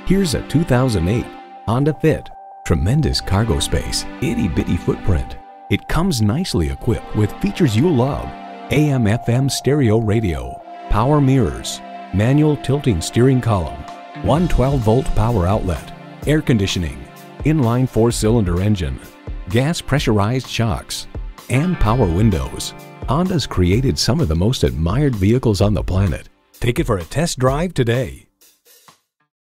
Here's a 2008 Honda Fit. Tremendous cargo space, itty-bitty footprint. It comes nicely equipped with features you'll love. AM/FM stereo radio, power mirrors, manual tilting steering column, 112-volt power outlet, air conditioning, inline 4-cylinder engine, gas pressurized shocks, and power windows. Honda's created some of the most admired vehicles on the planet. Take it for a test drive today.